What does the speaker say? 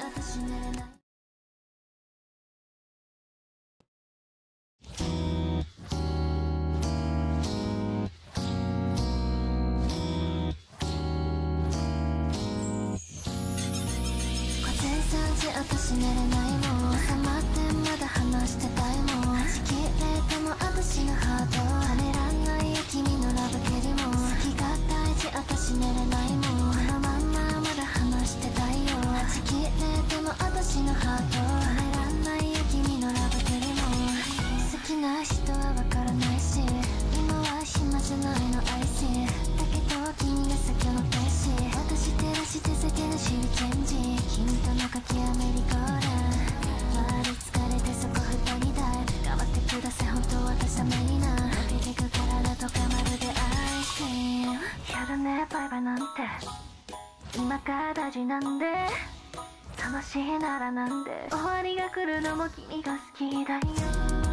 私寝れない私寝れないもん収まってまだ話してたいもんはじきれても私のハートはめらんないよ君のラブ蹴りも好きが大事私寝れないもんこのまんままだ話してたいよはじきれても私のハートはめらんないよ君のラブ蹴りも好きな人はわからないし今は暇じゃないの愛しだけど君が先の天使私照らして先のシルチェンジ君との書きアメリカーラ周り疲れてそこ二人だ頑張ってください本当私ためにな出てく体とかまるでアイスクリームやだねバイバイなんて今から大事なんで楽しいならなんで終わりが来るのも君が好きだよ